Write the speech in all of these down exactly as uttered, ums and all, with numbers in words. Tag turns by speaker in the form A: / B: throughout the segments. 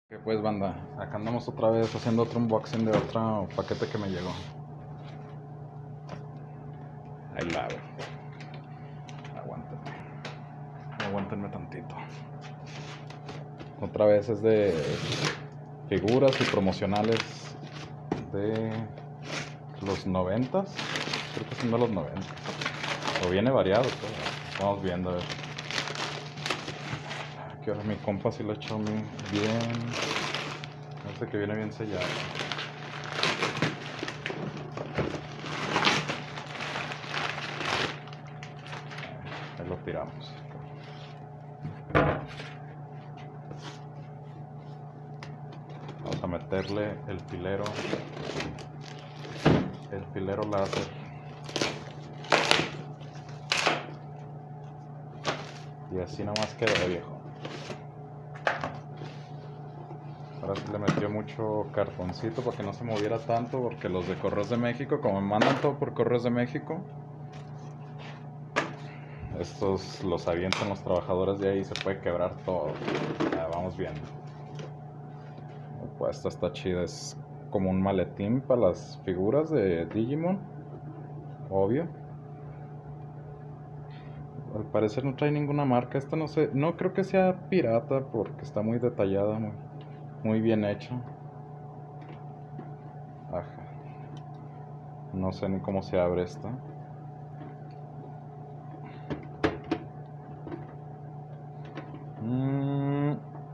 A: Que pues banda, acá andamos otra vez haciendo otro unboxing de otro paquete que me llegó. Ahí la hago. Aguántenme. Aguántenme tantito. Otra vez es de figuras y promocionales de los noventas. Creo que son de los noventa. O viene variado, pero estamos viendo a ver. Que ahora mi compa sí lo echó bien. Parece que viene bien sellado. Ahí lo tiramos. Vamos a meterle el filero. El filero láser. Y así nomás quedó, viejo. Ahora sí le metió mucho cartoncito para que no se moviera tanto, porque los de Correos de México, como me mandan todo por Correos de México, estos los avientan los trabajadores de ahí y se puede quebrar todo. Ya, vamos viendo. Pues esta está chida, es como un maletín para las figuras de Digimon, obvio. Al parecer no trae ninguna marca. Esta no sé, no creo que sea pirata porque está muy detallada, muy, muy bien hecha. Ajá. No sé ni cómo se abre esta. Mm.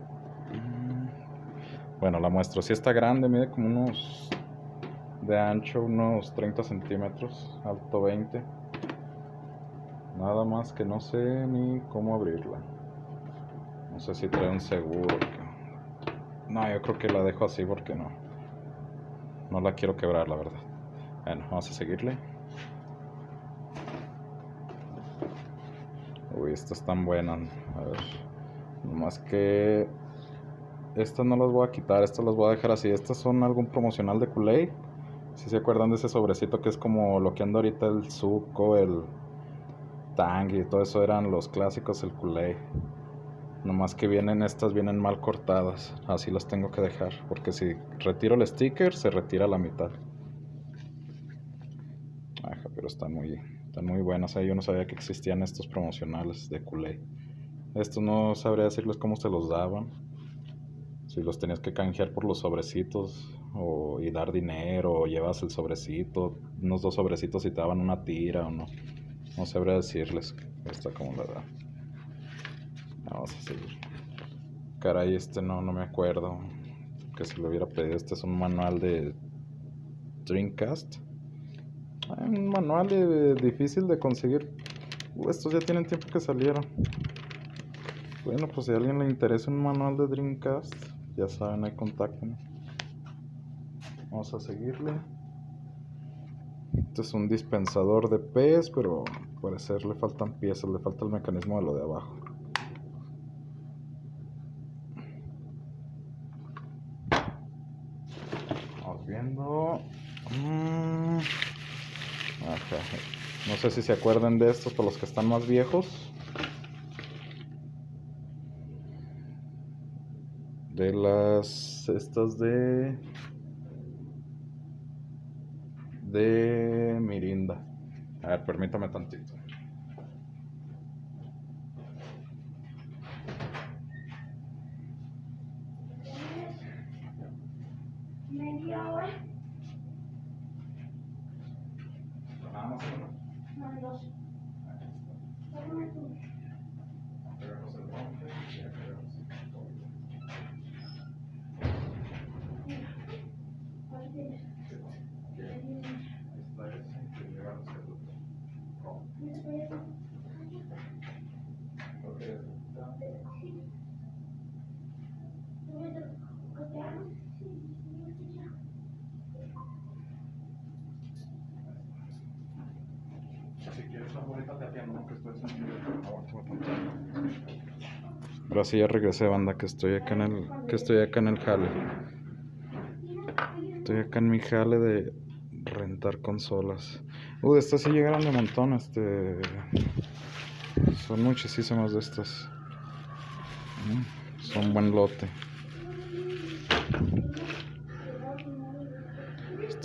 A: Bueno, la muestro. Si está grande, mide como unos de ancho, unos treinta centímetros, alto veinte. Nada más que no sé ni cómo abrirla. No sé si trae un seguro. No, yo creo que la dejo así porque no. No la quiero quebrar, la verdad. Bueno, vamos a seguirle. Uy, estas están buenas. A ver. Nomás que estas no las voy a quitar, estas las voy a dejar así. Estas son algún promocional de Kool-Aid. Si se acuerdan de ese sobrecito que es como lo que anda ahorita el Zuko, el Tang y todo eso, eran los clásicos, el Kool-Aid. Nomás que vienen, estas vienen mal cortadas. Así las tengo que dejar, porque si retiro el sticker se retira la mitad. Ajá, pero están muy, están muy buenas. Yo no sabía que existían estos promocionales de Kool-Aid. Estos no sabría decirles cómo se los daban. Si los tenías que canjear por los sobrecitos o, y dar dinero, o llevas el sobrecito, unos dos sobrecitos y te daban una tira o no. No sabría decirles esta como la da. Vamos a seguir. Caray, este no, no me acuerdo que se lo hubiera pedido. Este es un manual de Dreamcast. Un manual de, de, difícil de conseguir. Uh, estos ya tienen tiempo que salieron. Bueno, pues si a alguien le interesa un manual de Dreamcast, ya saben, ahí contáctenme. Vamos a seguirle. Este es un dispensador de pez, pero al parecer le faltan piezas, le falta el mecanismo de lo de abajo. Vamos viendo. Mm. Ajá. No sé si se acuerdan de estos para los que están más viejos. De las estas de de Mirinda. A ver, permítame tantito.
B: Media hora.
A: Nada más uno.
B: No, dos. Tómame tú.
A: Pegamos el rompe y ya pegamos todo.
B: Mira. Ahí tienes.
A: Ahí está ese que llevamos el otro. ¿Cómo?
B: Mira, voy a-
A: Ok.
B: Sí. Voy a copiar. Sí, sí, ya.
A: Si quieres una bolita te atiendo, ¿no? Que estoy haciendo. Ahora sí ya regresé, banda, que estoy acá en el, que estoy acá en el jale. Estoy acá en mi jale de rentar consolas. Uh, de estas sí llegaron de montón, este. Son muchísimas de estas. Son buen lote.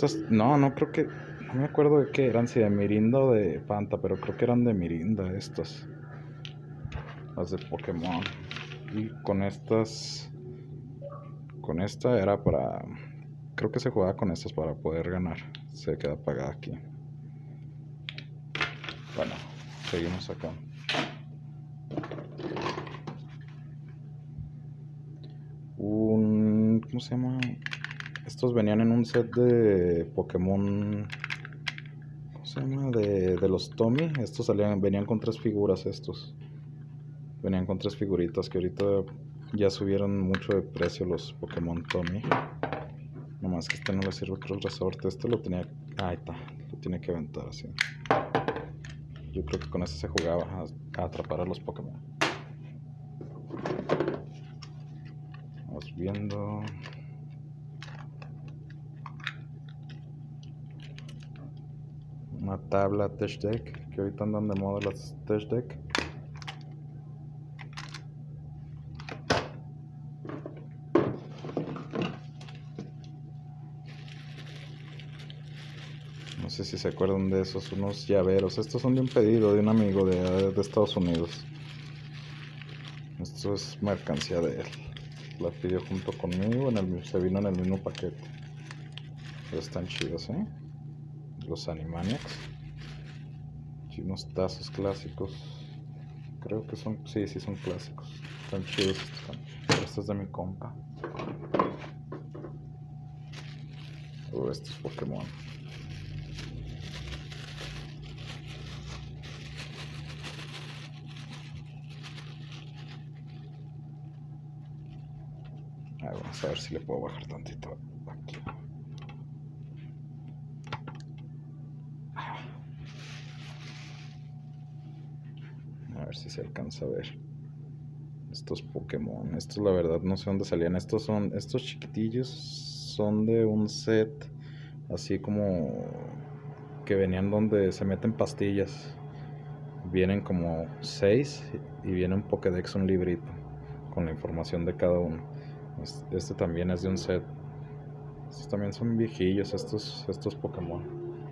A: Estos, no, no creo que, no me acuerdo de qué eran, si de Mirinda o de Fanta, pero creo que eran de Mirinda estos, las de Pokémon. Y con estas, con esta era para, creo que se jugaba con estas para poder ganar. Se queda apagada aquí. Bueno, seguimos acá. Un, ¿cómo se llama? Estos venían en un set de Pokémon, ¿cómo se llama? De, de los Tommy. Estos salían, venían con tres figuras estos. Venían con tres figuritas que ahorita ya subieron mucho de precio los Pokémon Tommy. Nomás que este no le sirve, creo, el resorte. Este lo tenía, ahí está, lo tiene que aventar así. Yo creo que con este se jugaba a, a atrapar a los Pokémon. Vamos viendo. Una tabla Tech Deck, que ahorita andan de moda las Tech Deck. No sé si se acuerdan de esos, unos llaveros. Estos son de un pedido de un amigo de, de Estados Unidos. Esto es mercancía de él. La pidió junto conmigo, en el, se vino en el mismo paquete. Pero están chidos, ¿eh? Los Animaniacs. Y unos tazos clásicos. Creo que son, sí, sí son clásicos. Están chidos. Pero este es de mi compa. Oh, este es Pokémon. A ver, vamos a ver si le puedo bajar tantito aquí. A ver si se alcanza a ver. Estos Pokémon, estos la verdad no sé dónde salían. Estos son, estos chiquitillos son de un set así como que venían donde se meten pastillas. Vienen como seis y viene un Pokédex, un librito con la información de cada uno. Este también es de un set. Estos también son viejillos, estos, estos Pokémon.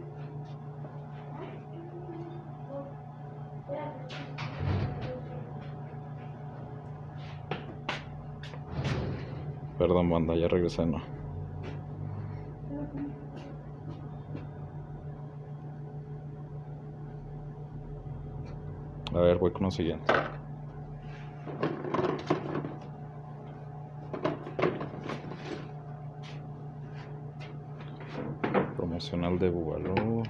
A: Perdón, banda, ya regresé, no. A ver, voy con lo siguiente. Promocional de Búbalo.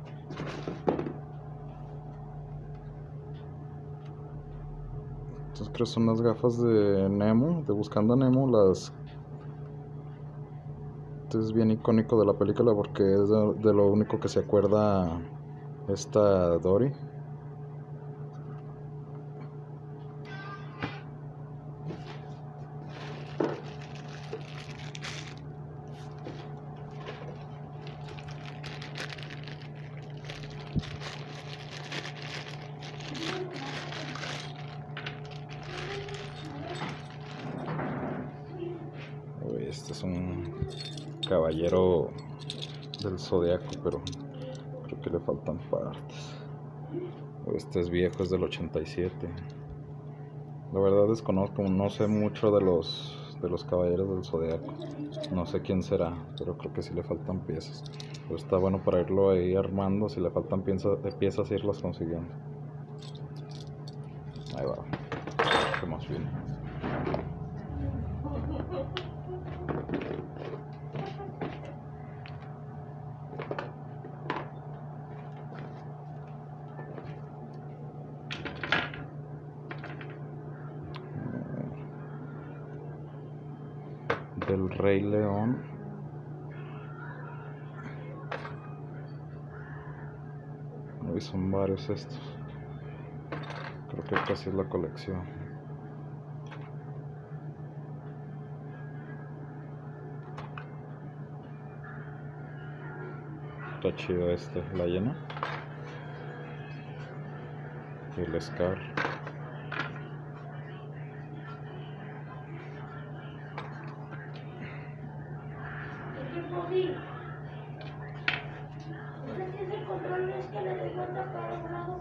A: Estas creo que son las gafas de Nemo, de Buscando a Nemo. Las... Este es bien icónico de la película porque es de, de lo único que se acuerda esta Dory. Este es un caballero del zodiaco, pero creo que le faltan partes. Este es viejo, es del ochenta y siete. La verdad desconozco, no sé mucho de los de los caballeros del zodiaco. No sé quién será, pero creo que sí le faltan piezas. Pero está bueno para irlo ahí armando. Si le faltan piezas, de piezas irlas consiguiendo. Ahí va. ¿Qué más viene? Del Rey León. Hoy son varios estos. Creo que casi es la colección. Está chido este, la llena. Y el Scar.
B: Perdón, es que le doy vuelta para un lado.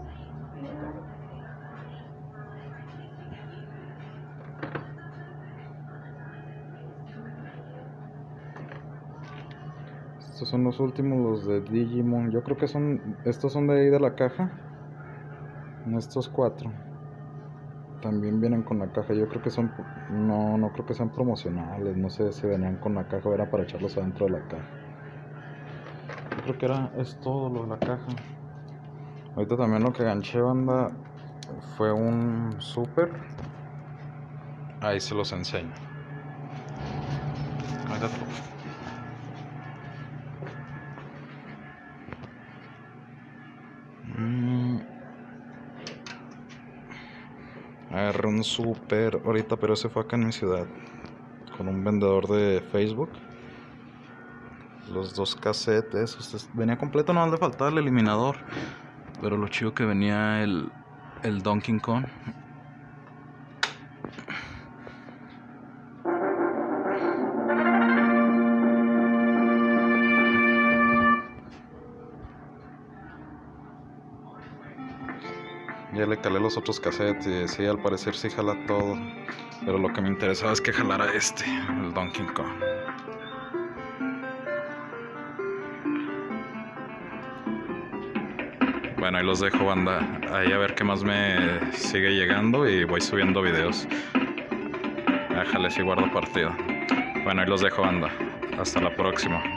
A: Estos son los últimos, los de Digimon. Yo creo que son, estos son de ahí de la caja. Estos cuatro también vienen con la caja. Yo creo que son, no, no creo que sean promocionales. No sé si venían con la caja o era para echarlos adentro de la caja. Yo creo que era, es todo lo de la caja. Ahorita también lo que ganché, banda, fue un super. Ahí se los enseño. Ahorita Mm. Agarré un super ahorita, pero ese fue acá en mi ciudad, con un vendedor de Facebook. Los dos cassettes, esos, venía completo, no le faltaba el eliminador, pero lo chido que venía el, el Donkey Kong. Ya le calé los otros cassettes y sí, al parecer sí jala todo. Pero lo que me interesaba es que jalara este, el Donkey Kong. Bueno, ahí los dejo, banda. Ahí a ver qué más me sigue llegando y voy subiendo videos. Déjale si guardo partido. Bueno, ahí los dejo, banda. Hasta la próxima.